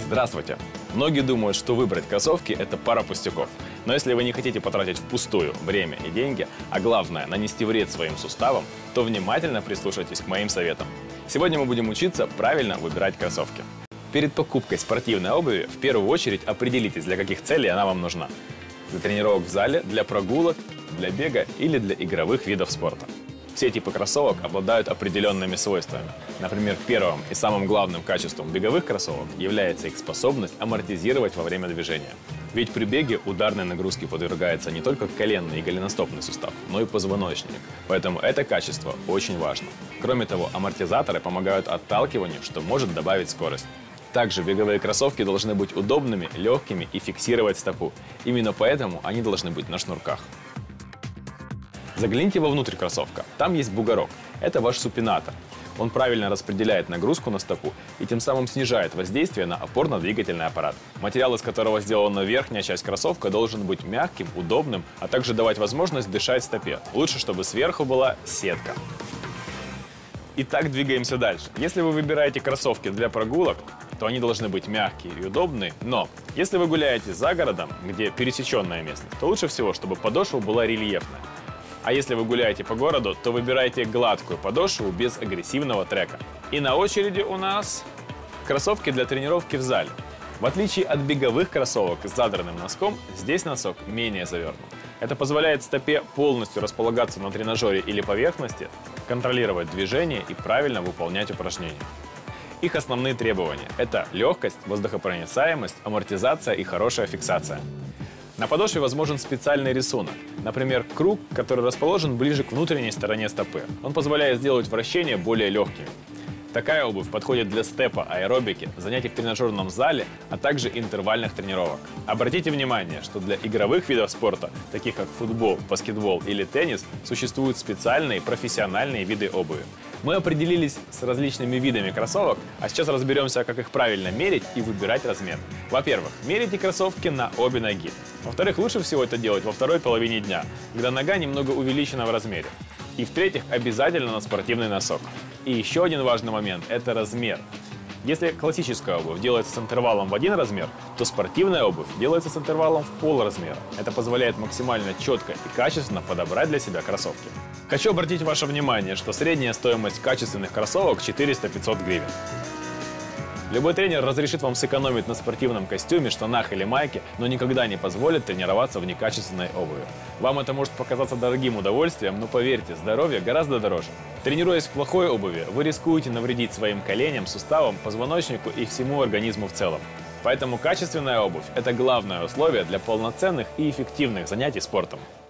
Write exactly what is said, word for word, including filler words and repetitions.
Здравствуйте! Многие думают, что выбрать кроссовки – это пара пустяков. Но если вы не хотите потратить впустую время и деньги, а главное – нанести вред своим суставам, то внимательно прислушайтесь к моим советам. Сегодня мы будем учиться правильно выбирать кроссовки. Перед покупкой спортивной обуви в первую очередь определитесь, для каких целей она вам нужна. Для тренировок в зале, для прогулок, для бега или для игровых видов спорта. Все типы кроссовок обладают определенными свойствами. Например, первым и самым главным качеством беговых кроссовок является их способность амортизировать во время движения. Ведь при беге ударной нагрузке подвергается не только коленный и голеностопный сустав, но и позвоночник. Поэтому это качество очень важно. Кроме того, амортизаторы помогают отталкиванию, что может добавить скорость. Также беговые кроссовки должны быть удобными, легкими и фиксировать стопу. Именно поэтому они должны быть на шнурках. Загляните вовнутрь кроссовка. Там есть бугорок. Это ваш супинатор. Он правильно распределяет нагрузку на стопу и тем самым снижает воздействие на опорно-двигательный аппарат. Материал, из которого сделана верхняя часть кроссовка, должен быть мягким, удобным, а также давать возможность дышать стопе. Лучше, чтобы сверху была сетка. Итак, двигаемся дальше. Если вы выбираете кроссовки для прогулок, то они должны быть мягкие и удобные. Но если вы гуляете за городом, где пересеченная местность, то лучше всего, чтобы подошва была рельефная. А если вы гуляете по городу, то выбирайте гладкую подошву без агрессивного трека. И на очереди у нас кроссовки для тренировки в зале. В отличие от беговых кроссовок с задранным носком, здесь носок менее завернут. Это позволяет стопе полностью располагаться на тренажере или поверхности, контролировать движение и правильно выполнять упражнения. Их основные требования – это легкость, воздухопроницаемость, амортизация и хорошая фиксация. На подошве возможен специальный рисунок, например, круг, который расположен ближе к внутренней стороне стопы. Он позволяет сделать вращения более легкими. Такая обувь подходит для степа, аэробики, занятий в тренажерном зале, а также интервальных тренировок. Обратите внимание, что для игровых видов спорта, таких как футбол, баскетбол или теннис, существуют специальные профессиональные виды обуви. Мы определились с различными видами кроссовок, а сейчас разберемся, как их правильно мерить и выбирать размер. Во-первых, мерите кроссовки на обе ноги. Во-вторых, лучше всего это делать во второй половине дня, когда нога немного увеличена в размере. И в-третьих, обязательно на спортивный носок. И еще один важный момент – это размер. Если классическая обувь делается с интервалом в один размер, то спортивная обувь делается с интервалом в полразмера. Это позволяет максимально четко и качественно подобрать для себя кроссовки. Хочу обратить ваше внимание, что средняя стоимость качественных кроссовок четыреста-пятьсот гривен. Любой тренер разрешит вам сэкономить на спортивном костюме, штанах или майке, но никогда не позволит тренироваться в некачественной обуви. Вам это может показаться дорогим удовольствием, но поверьте, здоровье гораздо дороже. Тренируясь в плохой обуви, вы рискуете навредить своим коленям, суставам, позвоночнику и всему организму в целом. Поэтому качественная обувь – это главное условие для полноценных и эффективных занятий спортом.